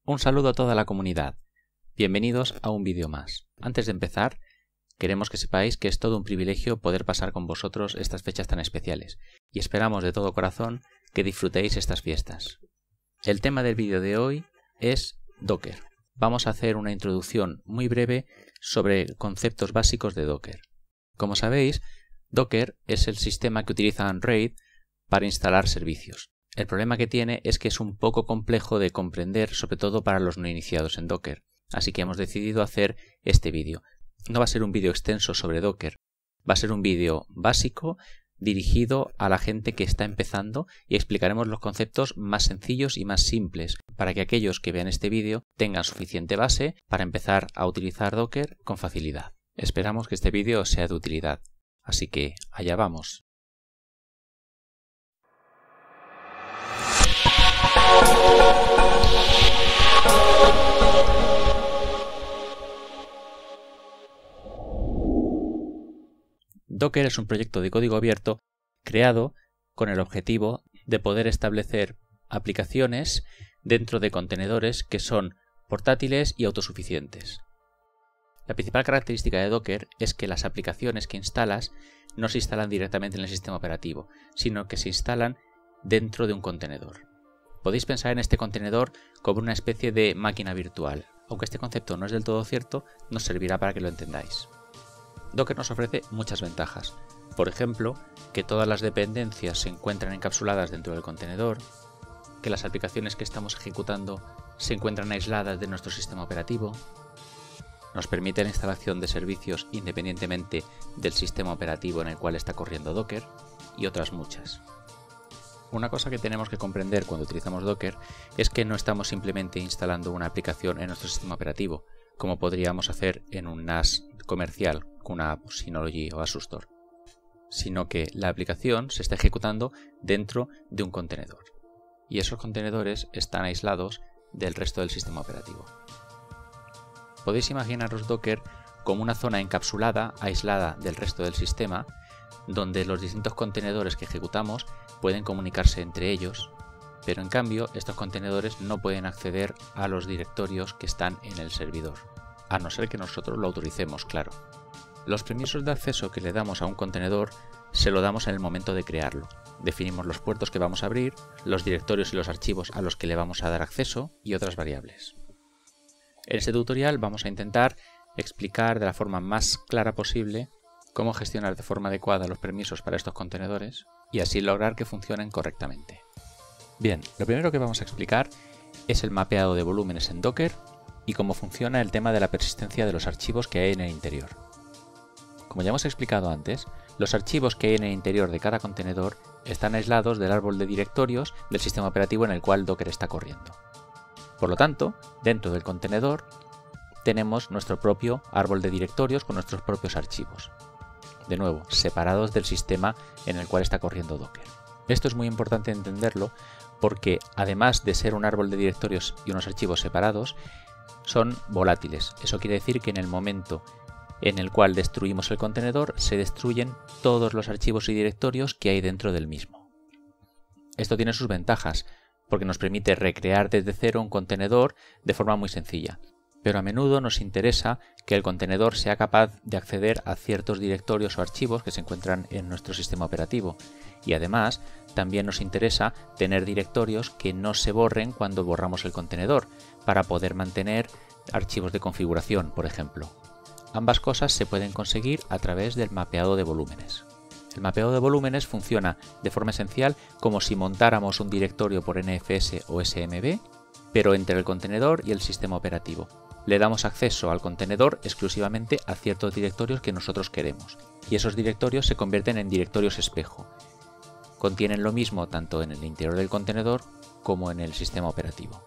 Un saludo a toda la comunidad. Bienvenidos a un vídeo más. Antes de empezar, queremos que sepáis que es todo un privilegio poder pasar con vosotros estas fechas tan especiales y esperamos de todo corazón que disfrutéis estas fiestas. El tema del vídeo de hoy es Docker. Vamos a hacer una introducción muy breve sobre conceptos básicos de Docker. Como sabéis, Docker es el sistema que utiliza Android para instalar servicios. El problema que tiene es que es un poco complejo de comprender, sobre todo para los no iniciados en Docker. Así que hemos decidido hacer este vídeo. No va a ser un vídeo extenso sobre Docker, va a ser un vídeo básico dirigido a la gente que está empezando y explicaremos los conceptos más sencillos y más simples para que aquellos que vean este vídeo tengan suficiente base para empezar a utilizar Docker con facilidad. Esperamos que este vídeo sea de utilidad. Así que allá vamos. Docker es un proyecto de código abierto creado con el objetivo de poder establecer aplicaciones dentro de contenedores que son portátiles y autosuficientes. La principal característica de Docker es que las aplicaciones que instalas no se instalan directamente en el sistema operativo, sino que se instalan dentro de un contenedor. Podéis pensar en este contenedor como una especie de máquina virtual. Aunque este concepto no es del todo cierto, nos servirá para que lo entendáis. Docker nos ofrece muchas ventajas. Por ejemplo, que todas las dependencias se encuentran encapsuladas dentro del contenedor, que las aplicaciones que estamos ejecutando se encuentran aisladas de nuestro sistema operativo, nos permite la instalación de servicios independientemente del sistema operativo en el cual está corriendo Docker y otras muchas. Una cosa que tenemos que comprender cuando utilizamos Docker es que no estamos simplemente instalando una aplicación en nuestro sistema operativo, como podríamos hacer en un NAS comercial con una Synology o Asus Store, sino que la aplicación se está ejecutando dentro de un contenedor y esos contenedores están aislados del resto del sistema operativo. Podéis imaginaros Docker como una zona encapsulada, aislada del resto del sistema, donde los distintos contenedores que ejecutamos pueden comunicarse entre ellos, pero en cambio estos contenedores no pueden acceder a los directorios que están en el servidor, a no ser que nosotros lo autoricemos, claro. Los permisos de acceso que le damos a un contenedor se lo damos en el momento de crearlo. Definimos los puertos que vamos a abrir, los directorios y los archivos a los que le vamos a dar acceso y otras variables. En este tutorial vamos a intentar explicar de la forma más clara posible cómo gestionar de forma adecuada los permisos para estos contenedores y así lograr que funcionen correctamente. Bien, lo primero que vamos a explicar es el mapeado de volúmenes en Docker y cómo funciona el tema de la persistencia de los archivos que hay en el interior. Como ya hemos explicado antes, los archivos que hay en el interior de cada contenedor están aislados del árbol de directorios del sistema operativo en el cual Docker está corriendo. Por lo tanto, dentro del contenedor tenemos nuestro propio árbol de directorios con nuestros propios archivos. De nuevo, separados del sistema en el cual está corriendo Docker. Esto es muy importante entenderlo porque, además de ser un árbol de directorios y unos archivos separados, son volátiles. Eso quiere decir que en el momento en el cual destruimos el contenedor, se destruyen todos los archivos y directorios que hay dentro del mismo. Esto tiene sus ventajas, porque nos permite recrear desde cero un contenedor de forma muy sencilla. Pero a menudo nos interesa que el contenedor sea capaz de acceder a ciertos directorios o archivos que se encuentran en nuestro sistema operativo. Y además, también nos interesa tener directorios que no se borren cuando borramos el contenedor, para poder mantener archivos de configuración, por ejemplo. Ambas cosas se pueden conseguir a través del mapeado de volúmenes. El mapeado de volúmenes funciona de forma esencial como si montáramos un directorio por NFS o SMB, pero entre el contenedor y el sistema operativo. Le damos acceso al contenedor exclusivamente a ciertos directorios que nosotros queremos, y esos directorios se convierten en directorios espejo. Contienen lo mismo tanto en el interior del contenedor como en el sistema operativo.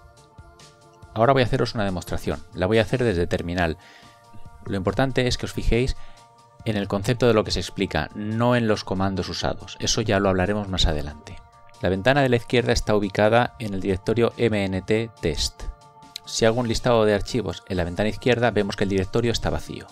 Ahora voy a haceros una demostración, la voy a hacer desde terminal. Lo importante es que os fijéis en el concepto de lo que se explica, no en los comandos usados, eso ya lo hablaremos más adelante. La ventana de la izquierda está ubicada en el directorio mnt-test. Si hago un listado de archivos en la ventana izquierda, vemos que el directorio está vacío.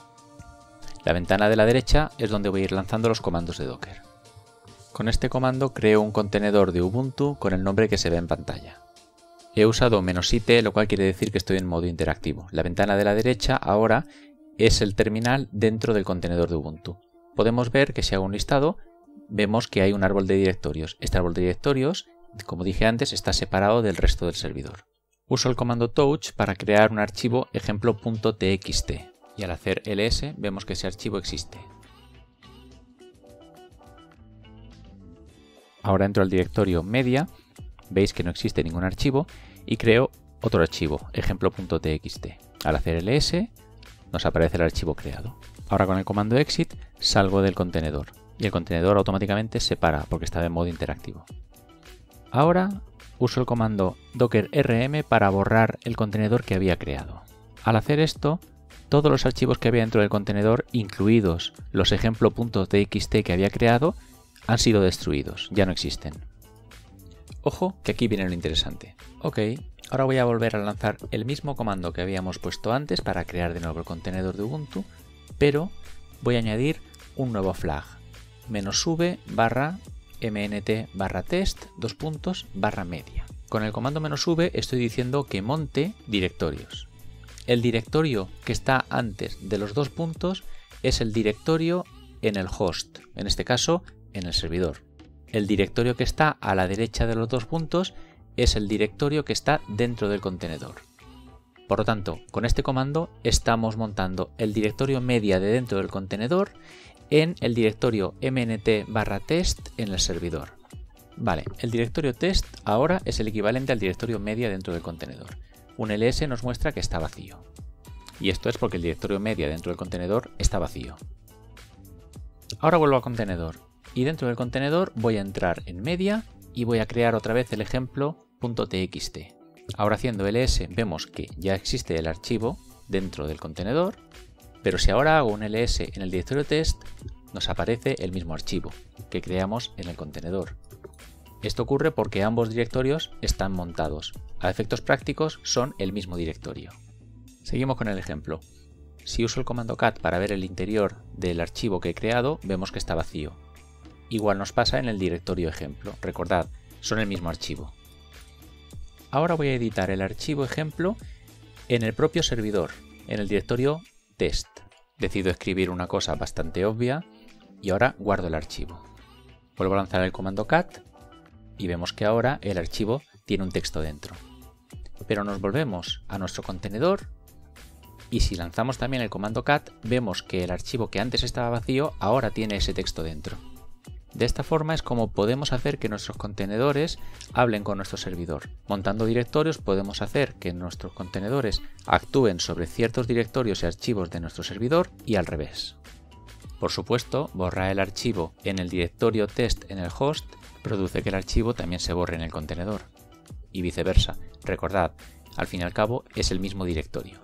La ventana de la derecha es donde voy a ir lanzando los comandos de Docker. Con este comando creo un contenedor de Ubuntu con el nombre que se ve en pantalla. He usado "-it", lo cual quiere decir que estoy en modo interactivo. La ventana de la derecha ahora es el terminal dentro del contenedor de Ubuntu. Podemos ver que si hago un listado, vemos que hay un árbol de directorios. Este árbol de directorios, como dije antes, está separado del resto del servidor. Uso el comando touch para crear un archivo ejemplo.txt y al hacer ls vemos que ese archivo existe. Ahora entro al directorio media, veis que no existe ningún archivo y creo otro archivo, ejemplo.txt. Al hacer ls nos aparece el archivo creado. Ahora con el comando exit salgo del contenedor y el contenedor automáticamente se para porque estaba en modo interactivo. Ahora uso el comando docker rm para borrar el contenedor que había creado. Al hacer esto, todos los archivos que había dentro del contenedor, incluidos los ejemplo.txt que había creado, han sido destruidos, ya no existen. Ojo, que aquí viene lo interesante. Ok, ahora voy a volver a lanzar el mismo comando que habíamos puesto antes para crear de nuevo el contenedor de Ubuntu, pero voy a añadir un nuevo flag, -v barra mnt barra test barra media. Con el comando -v estoy diciendo que monte directorios. El directorio que está antes de los dos puntos es el directorio en el host, en este caso en el servidor. El directorio que está a la derecha de los dos puntos es el directorio que está dentro del contenedor. Por lo tanto, con este comando estamos montando el directorio media de dentro del contenedor en el directorio mnt barra test en el servidor. Vale, el directorio test ahora es el equivalente al directorio media dentro del contenedor. Un ls nos muestra que está vacío. Y esto es porque el directorio media dentro del contenedor está vacío. Ahora vuelvo al contenedor y dentro del contenedor voy a entrar en media y voy a crear otra vez el ejemplo.txt. Ahora haciendo ls vemos que ya existe el archivo dentro del contenedor, pero si ahora hago un ls en el directorio test nos aparece el mismo archivo que creamos en el contenedor. Esto ocurre porque ambos directorios están montados. A efectos prácticos son el mismo directorio. Seguimos con el ejemplo. Si uso el comando cat para ver el interior del archivo que he creado, vemos que está vacío. Igual nos pasa en el directorio ejemplo. Recordad, son el mismo archivo. Ahora voy a editar el archivo ejemplo en el propio servidor, en el directorio test. Decido escribir una cosa bastante obvia y ahora guardo el archivo. Vuelvo a lanzar el comando cat y vemos que ahora el archivo tiene un texto dentro. Pero nos volvemos a nuestro contenedor y si lanzamos también el comando cat vemos que el archivo que antes estaba vacío ahora tiene ese texto dentro. De esta forma es como podemos hacer que nuestros contenedores hablen con nuestro servidor. Montando directorios podemos hacer que nuestros contenedores actúen sobre ciertos directorios y archivos de nuestro servidor y al revés. Por supuesto, borrar el archivo en el directorio test en el host produce que el archivo también se borre en el contenedor. Y viceversa. Recordad, al fin y al cabo es el mismo directorio.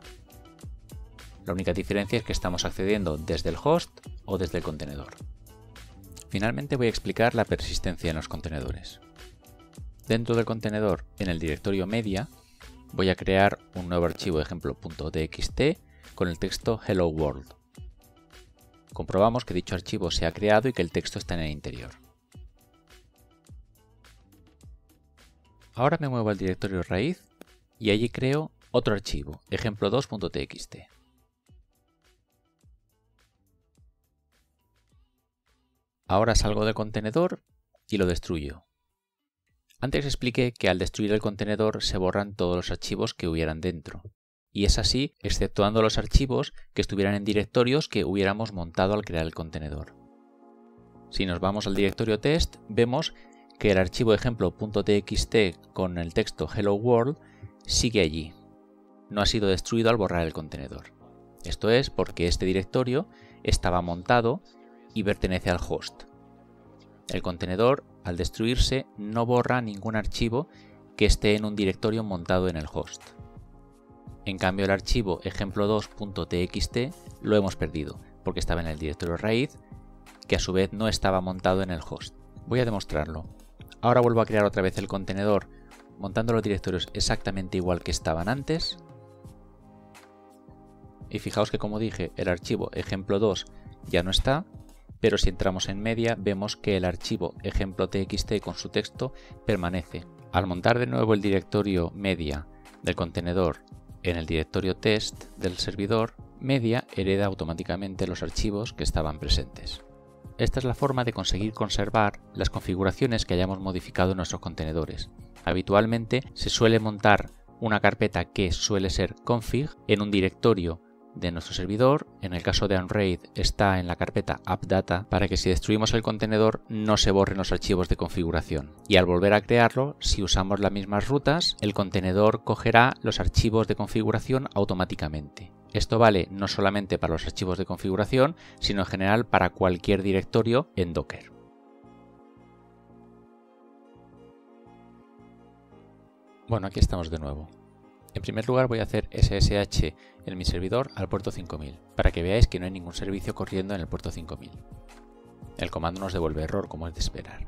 La única diferencia es que estamos accediendo desde el host o desde el contenedor. Finalmente voy a explicar la persistencia en los contenedores. Dentro del contenedor, en el directorio media, voy a crear un nuevo archivo ejemplo.txt con el texto Hello World. Comprobamos que dicho archivo se ha creado y que el texto está en el interior. Ahora me muevo al directorio raíz y allí creo otro archivo, ejemplo2.txt. Ahora salgo del contenedor y lo destruyo. Antes expliqué que al destruir el contenedor se borran todos los archivos que hubieran dentro. Y es así, exceptuando los archivos que estuvieran en directorios que hubiéramos montado al crear el contenedor. Si nos vamos al directorio test, vemos que el archivo ejemplo.txt con el texto Hello World sigue allí. No ha sido destruido al borrar el contenedor. Esto es porque este directorio estaba montado y pertenece al host. El contenedor, al destruirse, no borra ningún archivo que esté en un directorio montado en el host. En cambio, el archivo ejemplo2.txt lo hemos perdido, porque estaba en el directorio raíz, que a su vez no estaba montado en el host. Voy a demostrarlo. Ahora vuelvo a crear otra vez el contenedor, montando los directorios exactamente igual que estaban antes. Y fijaos que, como dije, el archivo ejemplo2 ya no está, pero si entramos en media vemos que el archivo ejemplo.txt con su texto permanece Al montar de nuevo el directorio media del contenedor en el directorio test del servidor, media hereda automáticamente los archivos que estaban presentes. Esta es la forma de conseguir conservar las configuraciones que hayamos modificado en nuestros contenedores. Habitualmente se suele montar una carpeta que suele ser config en un directorio de nuestro servidor. En el caso de Unraid está en la carpeta appdata para que si destruimos el contenedor no se borren los archivos de configuración. Y al volver a crearlo, si usamos las mismas rutas, el contenedor cogerá los archivos de configuración automáticamente. Esto vale no solamente para los archivos de configuración, sino en general para cualquier directorio en Docker. Bueno, aquí estamos de nuevo. En primer lugar voy a hacer SSH en mi servidor al puerto 5000, para que veáis que no hay ningún servicio corriendo en el puerto 5000. El comando nos devuelve error, como es de esperar.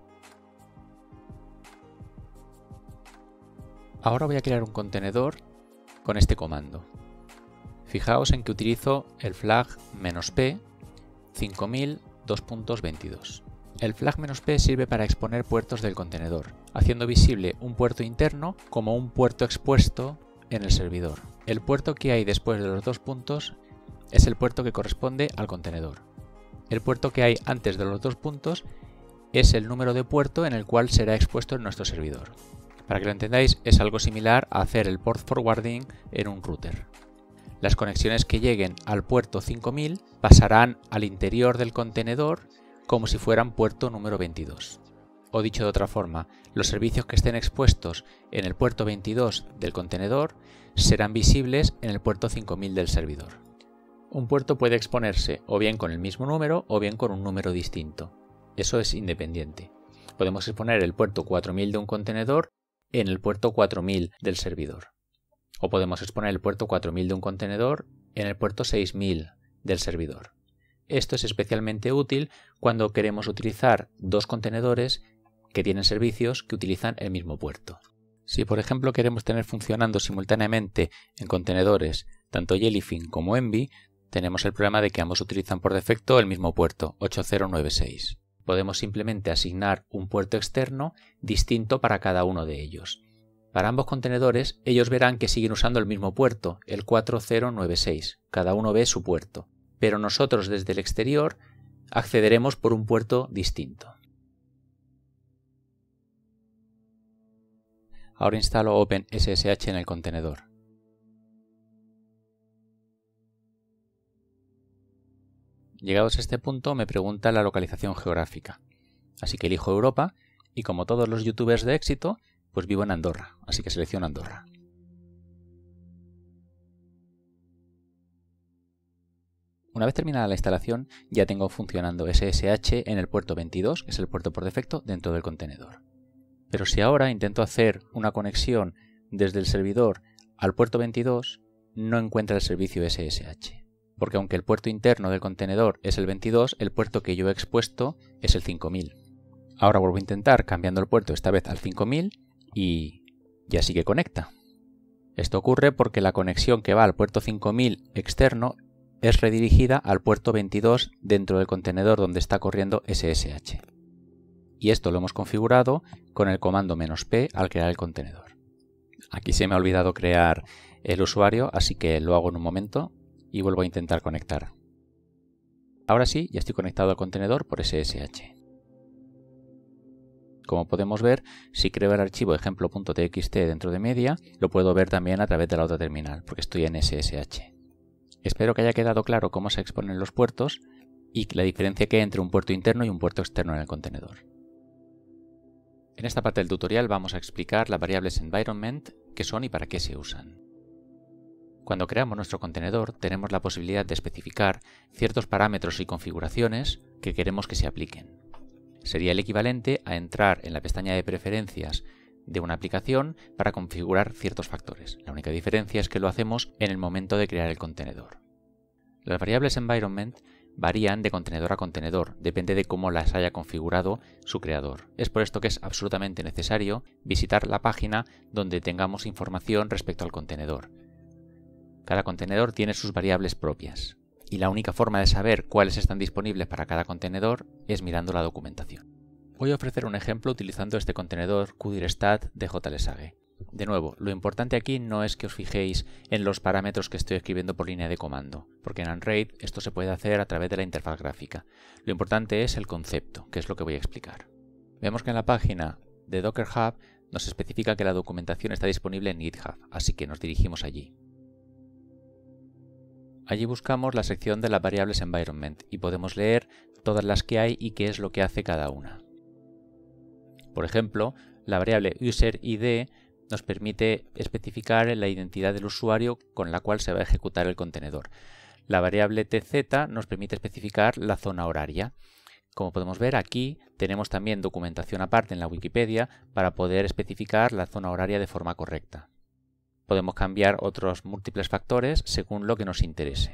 Ahora voy a crear un contenedor con este comando. Fijaos en que utilizo el flag "-p 5000 2.22. El flag "-p sirve para exponer puertos del contenedor, haciendo visible un puerto interno como un puerto expuesto en el servidor. El puerto que hay después de los dos puntos es el puerto que corresponde al contenedor. El puerto que hay antes de los dos puntos es el número de puerto en el cual será expuesto en nuestro servidor. Para que lo entendáis, es algo similar a hacer el port forwarding en un router. Las conexiones que lleguen al puerto 5000 pasarán al interior del contenedor como si fueran puerto número 22. O dicho de otra forma, los servicios que estén expuestos en el puerto 22 del contenedor serán visibles en el puerto 5000 del servidor. Un puerto puede exponerse o bien con el mismo número o bien con un número distinto. Eso es independiente. Podemos exponer el puerto 4000 de un contenedor en el puerto 4000 del servidor. O podemos exponer el puerto 4000 de un contenedor en el puerto 6000 del servidor. Esto es especialmente útil cuando queremos utilizar dos contenedores que tienen servicios que utilizan el mismo puerto. Si por ejemplo queremos tener funcionando simultáneamente en contenedores tanto Jellyfin como Envy, tenemos el problema de que ambos utilizan por defecto el mismo puerto, 8096. Podemos simplemente asignar un puerto externo distinto para cada uno de ellos. Para ambos contenedores, ellos verán que siguen usando el mismo puerto, el 4096. Cada uno ve su puerto. Pero nosotros desde el exterior accederemos por un puerto distinto. Ahora instalo OpenSSH en el contenedor. Llegados a este punto me pregunta la localización geográfica. Así que elijo Europa y como todos los youtubers de éxito, pues vivo en Andorra, así que selecciono Andorra. Una vez terminada la instalación, ya tengo funcionando SSH en el puerto 22, que es el puerto por defecto dentro del contenedor. Pero si ahora intento hacer una conexión desde el servidor al puerto 22, no encuentra el servicio SSH. Porque aunque el puerto interno del contenedor es el 22, el puerto que yo he expuesto es el 5000. Ahora vuelvo a intentar cambiando el puerto esta vez al 5000 y ya sí que conecta. Esto ocurre porque la conexión que va al puerto 5000 externo es redirigida al puerto 22 dentro del contenedor donde está corriendo SSH. Y esto lo hemos configurado con el comando "-p al crear el contenedor. Aquí se me ha olvidado crear el usuario, así que lo hago en un momento y vuelvo a intentar conectar. Ahora sí, ya estoy conectado al contenedor por SSH. Como podemos ver, si creo el archivo ejemplo.txt dentro de media, lo puedo ver también a través de la otra terminal, porque estoy en SSH. Espero que haya quedado claro cómo se exponen los puertos y la diferencia que hay entre un puerto interno y un puerto externo en el contenedor. En esta parte del tutorial vamos a explicar las variables environment, qué son y para qué se usan. Cuando creamos nuestro contenedor tenemos la posibilidad de especificar ciertos parámetros y configuraciones que queremos que se apliquen. Sería el equivalente a entrar en la pestaña de preferencias de una aplicación para configurar ciertos factores. La única diferencia es que lo hacemos en el momento de crear el contenedor. Las variables environment varían de contenedor a contenedor, depende de cómo las haya configurado su creador. Es por esto que es absolutamente necesario visitar la página donde tengamos información respecto al contenedor. Cada contenedor tiene sus variables propias y la única forma de saber cuáles están disponibles para cada contenedor es mirando la documentación. Voy a ofrecer un ejemplo utilizando este contenedor qdirstat de JLSAGE. De nuevo, lo importante aquí no es que os fijéis en los parámetros que estoy escribiendo por línea de comando, porque en Unraid esto se puede hacer a través de la interfaz gráfica. Lo importante es el concepto, que es lo que voy a explicar. Vemos que en la página de Docker Hub nos especifica que la documentación está disponible en GitHub, así que nos dirigimos allí. Allí buscamos la sección de las variables environment y podemos leer todas las que hay y qué es lo que hace cada una. Por ejemplo, la variable user_id nos permite especificar la identidad del usuario con la cual se va a ejecutar el contenedor. La variable tz nos permite especificar la zona horaria. Como podemos ver, aquí tenemos también documentación aparte en la Wikipedia para poder especificar la zona horaria de forma correcta. Podemos cambiar otros múltiples factores según lo que nos interese.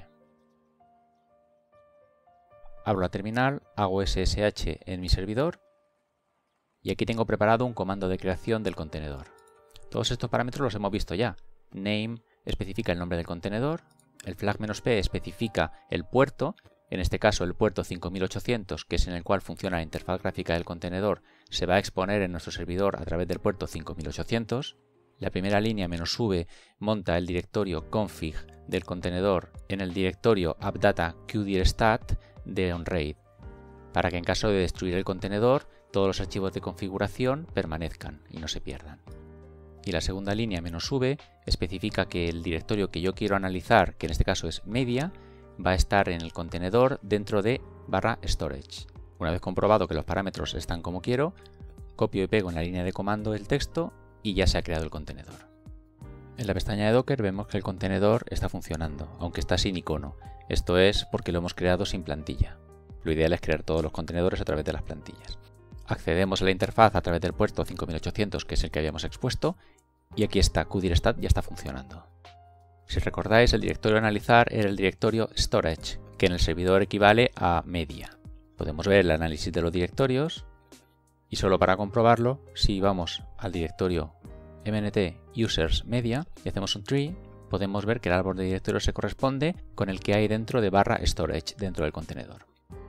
Abro la terminal, hago SSH en mi servidor y aquí tengo preparado un comando de creación del contenedor. Todos estos parámetros los hemos visto ya. Name especifica el nombre del contenedor, el flag-p especifica el puerto, en este caso el puerto 5800, que es en el cual funciona la interfaz gráfica del contenedor, se va a exponer en nuestro servidor a través del puerto 5800. La primera línea "-v" monta el directorio config del contenedor en el directorio appdata qdirstat de Unraid, para que en caso de destruir el contenedor, todos los archivos de configuración permanezcan y no se pierdan. Y la segunda línea "-v" especifica que el directorio que yo quiero analizar, que en este caso es media, va a estar en el contenedor dentro de /storage. Una vez comprobado que los parámetros están como quiero, copio y pego en la línea de comando el texto y ya se ha creado el contenedor. En la pestaña de Docker vemos que el contenedor está funcionando, aunque está sin icono. Esto es porque lo hemos creado sin plantilla. Lo ideal es crear todos los contenedores a través de las plantillas. Accedemos a la interfaz a través del puerto 5800, que es el que habíamos expuesto, y aquí está, qdirstat ya está funcionando. Si recordáis, el directorio a analizar era el directorio storage, que en el servidor equivale a media. Podemos ver el análisis de los directorios, y solo para comprobarlo, si vamos al directorio mnt users media y hacemos un tree, podemos ver que el árbol de directorios se corresponde con el que hay dentro de /storage dentro del contenedor.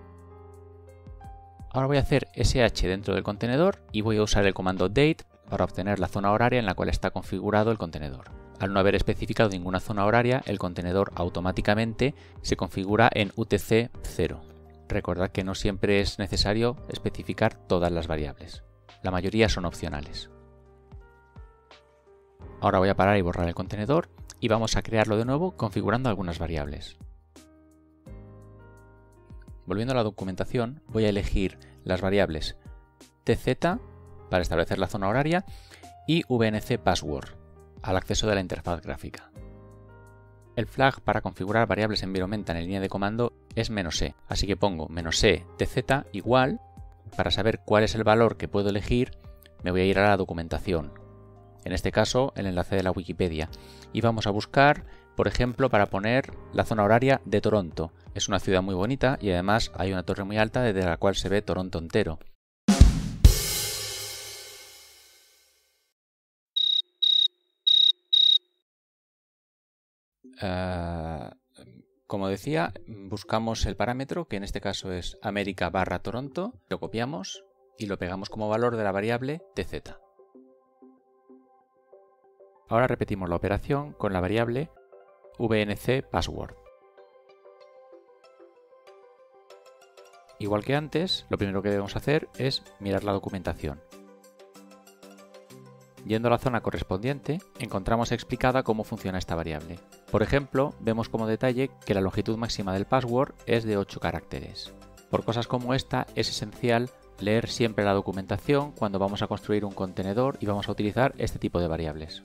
Ahora voy a hacer sh dentro del contenedor y voy a usar el comando date para obtener la zona horaria en la cual está configurado el contenedor. Al no haber especificado ninguna zona horaria, el contenedor automáticamente se configura en UTC 0. Recordad que no siempre es necesario especificar todas las variables. La mayoría son opcionales. Ahora voy a parar y borrar el contenedor y vamos a crearlo de nuevo configurando algunas variables. Volviendo a la documentación, voy a elegir las variables tz para establecer la zona horaria y vnc password al acceso de la interfaz gráfica. El flag para configurar variables environment en línea de comando es "-e", así que pongo "-e tz igual". Para saber cuál es el valor que puedo elegir, me voy a ir a la documentación, en este caso el enlace de la Wikipedia, y vamos a buscar, por ejemplo, para poner la zona horaria de Toronto. Es una ciudad muy bonita y además hay una torre muy alta desde la cual se ve Toronto entero. Como decía, buscamos el parámetro, que en este caso es América/Toronto, lo copiamos y lo pegamos como valor de la variable tz. Ahora repetimos la operación con la variable vnc password. Igual que antes, lo primero que debemos hacer es mirar la documentación. Yendo a la zona correspondiente, encontramos explicada cómo funciona esta variable. Por ejemplo, vemos como detalle que la longitud máxima del password es de 8 caracteres. Por cosas como esta, es esencial leer siempre la documentación cuando vamos a construir un contenedor y vamos a utilizar este tipo de variables.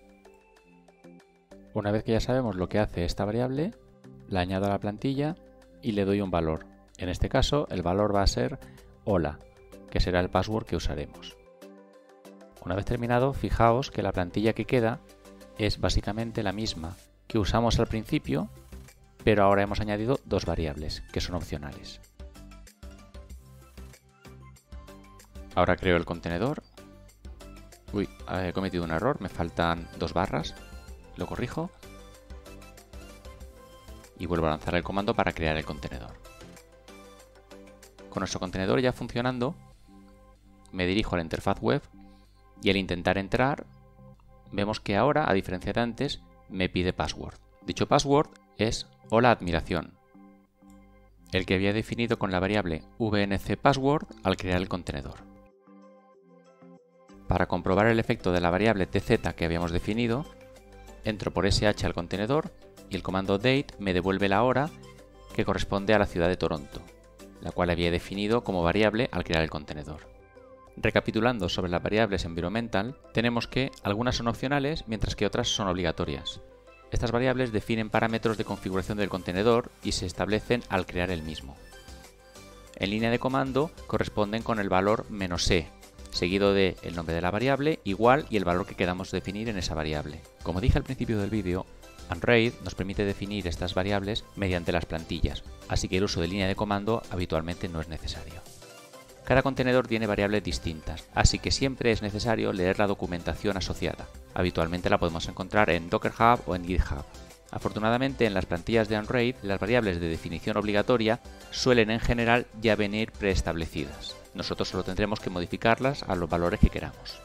Una vez que ya sabemos lo que hace esta variable, la añado a la plantilla y le doy un valor. En este caso, el valor va a ser hola, que será el password que usaremos. Una vez terminado, fijaos que la plantilla que queda es básicamente la misma que usamos al principio, pero ahora hemos añadido dos variables que son opcionales. Ahora creo el contenedor. Uy, he cometido un error, me faltan 2 barras. Lo corrijo. Y vuelvo a lanzar el comando para crear el contenedor. Con nuestro contenedor ya funcionando, me dirijo a la interfaz web y al intentar entrar, vemos que ahora, a diferencia de antes, me pide password. Dicho password es hola admiración, el que había definido con la variable vncPassword al crear el contenedor. Para comprobar el efecto de la variable tz que habíamos definido, entro por sh al contenedor y el comando date me devuelve la hora que corresponde a la ciudad de Toronto, la cual había definido como variable al crear el contenedor. Recapitulando sobre las variables environmental, tenemos que algunas son opcionales mientras que otras son obligatorias. Estas variables definen parámetros de configuración del contenedor y se establecen al crear el mismo. En línea de comando corresponden con el valor "-e", seguido de el nombre de la variable, igual y el valor que queramos definir en esa variable. Como dije al principio del vídeo, Unraid nos permite definir estas variables mediante las plantillas, así que el uso de línea de comando habitualmente no es necesario. Cada contenedor tiene variables distintas, así que siempre es necesario leer la documentación asociada. Habitualmente la podemos encontrar en Docker Hub o en GitHub. Afortunadamente, en las plantillas de Unraid, las variables de definición obligatoria suelen en general ya venir preestablecidas. Nosotros solo tendremos que modificarlas a los valores que queramos.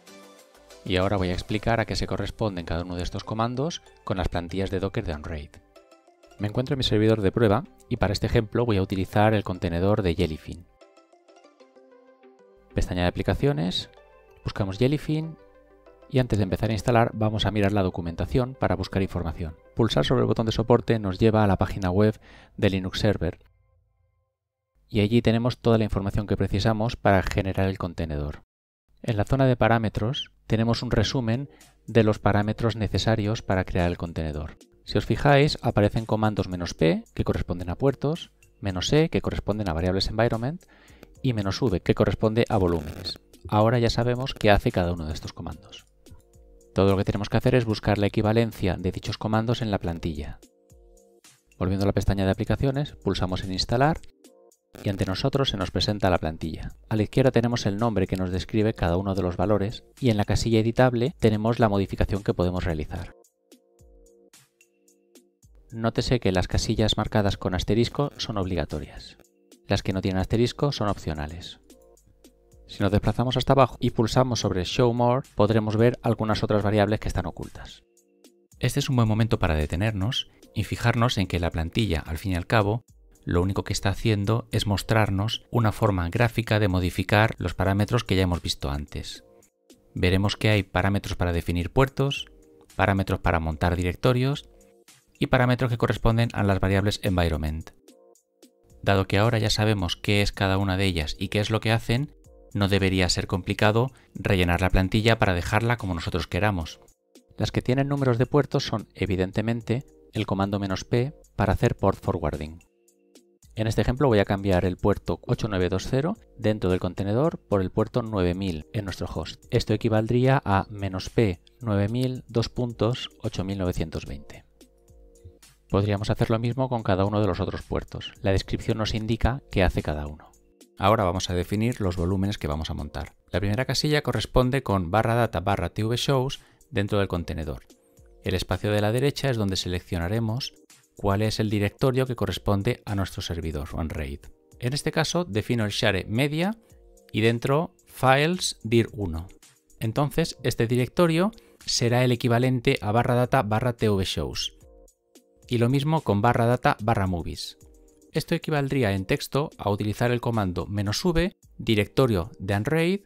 Y ahora voy a explicar a qué se corresponden cada uno de estos comandos con las plantillas de Docker de Unraid. Me encuentro en mi servidor de prueba y para este ejemplo voy a utilizar el contenedor de Jellyfin. Pestaña de aplicaciones, buscamos Jellyfin y antes de empezar a instalar vamos a mirar la documentación para buscar información. Pulsar sobre el botón de soporte nos lleva a la página web de Linux Server y allí tenemos toda la información que precisamos para generar el contenedor. En la zona de parámetros tenemos un resumen de los parámetros necesarios para crear el contenedor. Si os fijáis, aparecen comandos "-p", que corresponden a puertos, "-e", que corresponden a variables environment, y "-v", que corresponde a volúmenes. Ahora ya sabemos qué hace cada uno de estos comandos. Todo lo que tenemos que hacer es buscar la equivalencia de dichos comandos en la plantilla. Volviendo a la pestaña de aplicaciones, pulsamos en instalar y ante nosotros se nos presenta la plantilla. A la izquierda tenemos el nombre que nos describe cada uno de los valores y en la casilla editable tenemos la modificación que podemos realizar. Nótese que las casillas marcadas con asterisco son obligatorias. Las que no tienen asterisco son opcionales. Si nos desplazamos hasta abajo y pulsamos sobre Show More, podremos ver algunas otras variables que están ocultas. Este es un buen momento para detenernos y fijarnos en que la plantilla, al fin y al cabo, lo único que está haciendo es mostrarnos una forma gráfica de modificar los parámetros que ya hemos visto antes. Veremos que hay parámetros para definir puertos, parámetros para montar directorios y parámetros que corresponden a las variables environment. Dado que ahora ya sabemos qué es cada una de ellas y qué es lo que hacen, no debería ser complicado rellenar la plantilla para dejarla como nosotros queramos. Las que tienen números de puertos son, evidentemente, el comando "-p" para hacer port forwarding. En este ejemplo voy a cambiar el puerto 8920 dentro del contenedor por el puerto 9000 en nuestro host. Esto equivaldría a "-p 9000 2.8920". Podríamos hacer lo mismo con cada uno de los otros puertos. La descripción nos indica qué hace cada uno. Ahora vamos a definir los volúmenes que vamos a montar. La primera casilla corresponde con /data/tvshows dentro del contenedor. El espacio de la derecha es donde seleccionaremos cuál es el directorio que corresponde a nuestro servidor Unraid. En este caso defino el share media y dentro files dir1. Entonces este directorio será el equivalente a /data/tvshows. Y lo mismo con /data/movies. Esto equivaldría en texto a utilizar el comando "-v directorio de Unraid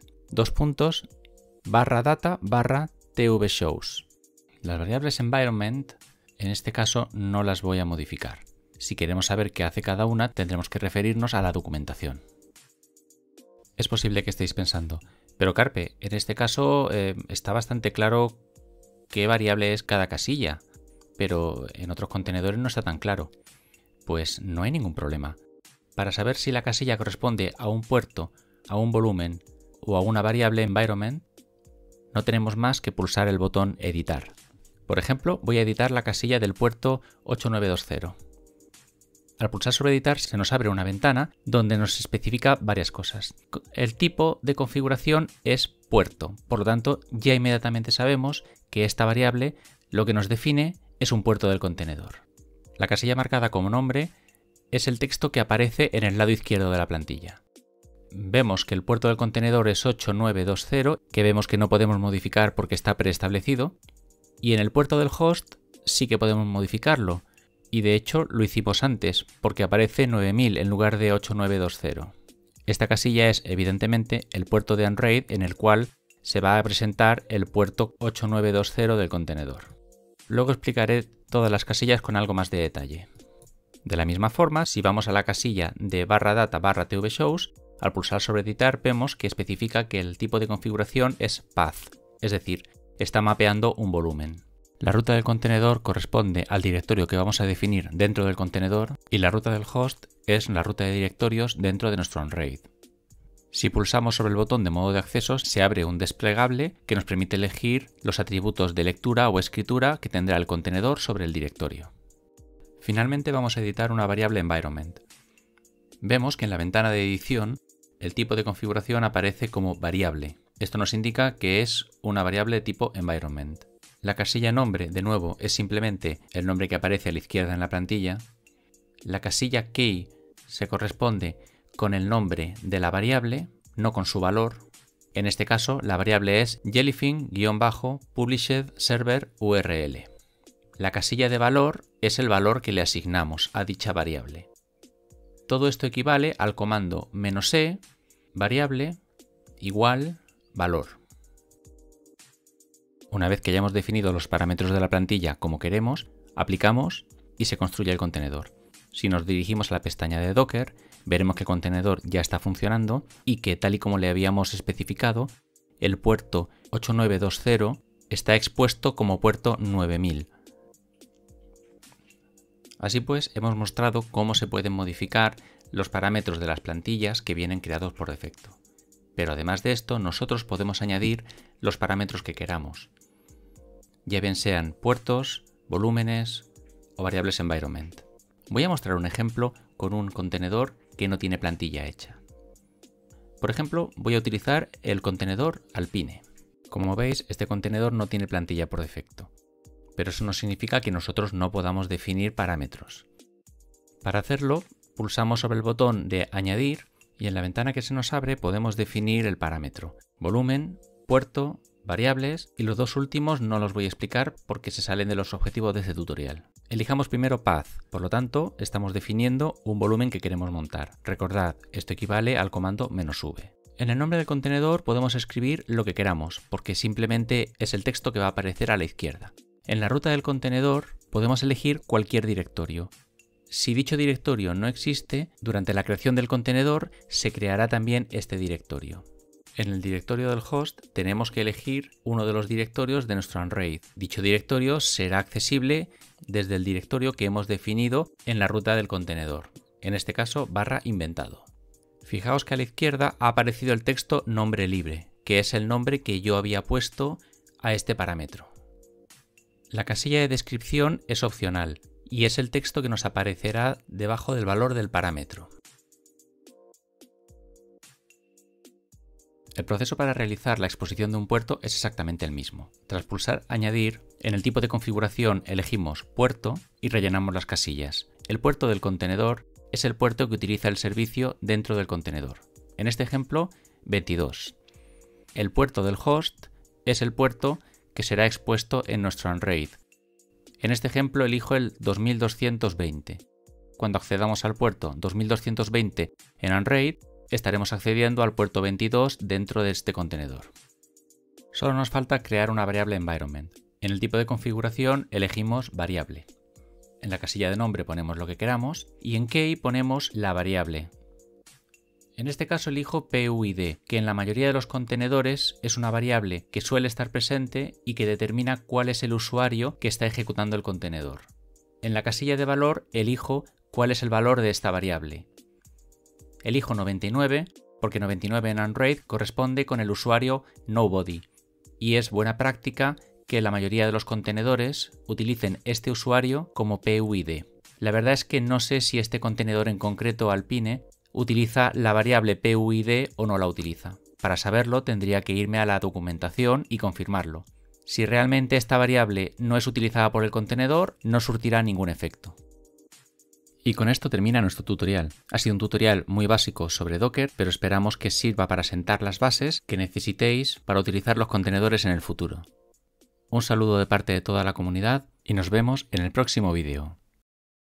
/data/tvshows". Las variables environment en este caso no las voy a modificar. Si queremos saber qué hace cada una, tendremos que referirnos a la documentación. Es posible que estéis pensando, pero Carpe, en este caso está bastante claro qué variable es cada casilla, pero en otros contenedores no está tan claro. Pues no hay ningún problema. Para saber si la casilla corresponde a un puerto, a un volumen o a una variable environment, no tenemos más que pulsar el botón editar. Por ejemplo, voy a editar la casilla del puerto 8920. Al pulsar sobre editar se nos abre una ventana donde nos especifica varias cosas. El tipo de configuración es puerto, por lo tanto ya inmediatamente sabemos que esta variable lo que nos define es un puerto del contenedor. La casilla marcada como nombre es el texto que aparece en el lado izquierdo de la plantilla. vemos que el puerto del contenedor es 8920, que vemos que no podemos modificar porque está preestablecido, y en el puerto del host sí que podemos modificarlo, y de hecho lo hicimos antes, porque aparece 9000 en lugar de 8920. Esta casilla es evidentemente el puerto de Unraid en el cual se va a presentar el puerto 8920 del contenedor. Luego explicaré todas las casillas con algo más de detalle. De la misma forma, si vamos a la casilla de /data/tvshows, al pulsar sobre editar vemos que especifica que el tipo de configuración es path, es decir, está mapeando un volumen. La ruta del contenedor corresponde al directorio que vamos a definir dentro del contenedor y la ruta del host es la ruta de directorios dentro de nuestro Unraid. Si pulsamos sobre el botón de modo de acceso se abre un desplegable que nos permite elegir los atributos de lectura o escritura que tendrá el contenedor sobre el directorio. Finalmente vamos a editar una variable environment. Vemos que en la ventana de edición el tipo de configuración aparece como variable. Esto nos indica que es una variable de tipo environment. La casilla nombre, de nuevo, es simplemente el nombre que aparece a la izquierda en la plantilla. La casilla key se corresponde con el nombre de la variable, no con su valor. En este caso, la variable es jellyfin_published server URL. La casilla de valor es el valor que le asignamos a dicha variable. Todo esto equivale al comando "-e variable igual valor". Una vez que hayamos definido los parámetros de la plantilla como queremos, aplicamos y se construye el contenedor. Si nos dirigimos a la pestaña de Docker, veremos que el contenedor ya está funcionando y que, tal y como le habíamos especificado, el puerto 8920 está expuesto como puerto 9000. Así pues, hemos mostrado cómo se pueden modificar los parámetros de las plantillas que vienen creados por defecto. Pero además de esto, nosotros podemos añadir los parámetros que queramos, ya bien sean puertos, volúmenes o variables environment. Voy a mostrar un ejemplo con un contenedor que no tiene plantilla hecha. Por ejemplo, voy a utilizar el contenedor Alpine. Como veis, este contenedor no tiene plantilla por defecto, pero eso no significa que nosotros no podamos definir parámetros. Para hacerlo, pulsamos sobre el botón de añadir y en la ventana que se nos abre podemos definir el parámetro, volumen, puerto, variables y los dos últimos no los voy a explicar porque se salen de los objetivos de este tutorial. Elijamos primero path, por lo tanto estamos definiendo un volumen que queremos montar. Recordad, esto equivale al comando "-v". En el nombre del contenedor podemos escribir lo que queramos porque simplemente es el texto que va a aparecer a la izquierda. En la ruta del contenedor podemos elegir cualquier directorio. Si dicho directorio no existe, durante la creación del contenedor se creará también este directorio. En el directorio del host tenemos que elegir uno de los directorios de nuestro Unraid. Dicho directorio será accesible desde el directorio que hemos definido en la ruta del contenedor, en este caso /inventado. Fijaos que a la izquierda ha aparecido el texto nombre libre, que es el nombre que yo había puesto a este parámetro. La casilla de descripción es opcional y es el texto que nos aparecerá debajo del valor del parámetro. El proceso para realizar la exposición de un puerto es exactamente el mismo. Tras pulsar añadir, en el tipo de configuración elegimos puerto y rellenamos las casillas. El puerto del contenedor es el puerto que utiliza el servicio dentro del contenedor. En este ejemplo, 22. El puerto del host es el puerto que será expuesto en nuestro Unraid. En este ejemplo elijo el 2220. Cuando accedamos al puerto 2220 en Unraid, estaremos accediendo al puerto 22 dentro de este contenedor. Solo nos falta crear una variable environment. En el tipo de configuración elegimos variable. En la casilla de nombre ponemos lo que queramos y en key ponemos la variable. En este caso elijo PUID, que en la mayoría de los contenedores es una variable que suele estar presente y que determina cuál es el usuario que está ejecutando el contenedor. En la casilla de valor elijo cuál es el valor de esta variable. Elijo 99 porque 99 en Unraid corresponde con el usuario nobody y es buena práctica que la mayoría de los contenedores utilicen este usuario como PUID. La verdad es que no sé si este contenedor en concreto Alpine utiliza la variable PUID o no la utiliza. Para saberlo tendría que irme a la documentación y confirmarlo. Si realmente esta variable no es utilizada por el contenedor, no surtirá ningún efecto. Y con esto termina nuestro tutorial. Ha sido un tutorial muy básico sobre Docker, pero esperamos que sirva para sentar las bases que necesitéis para utilizar los contenedores en el futuro. Un saludo de parte de toda la comunidad y nos vemos en el próximo vídeo.